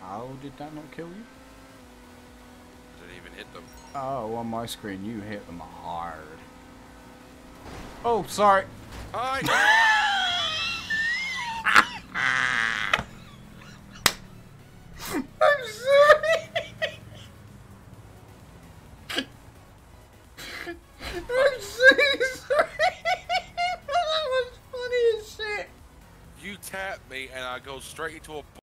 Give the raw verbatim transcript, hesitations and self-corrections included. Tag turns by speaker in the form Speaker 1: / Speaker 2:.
Speaker 1: How did that not kill you?
Speaker 2: Didn't even hit them.
Speaker 1: Oh, on my screen, you hit them hard. Oh, sorry.
Speaker 2: Hi!
Speaker 1: I'm sorry. I'm so sorry. That was funny as shit.
Speaker 2: You tap me and I go straight into a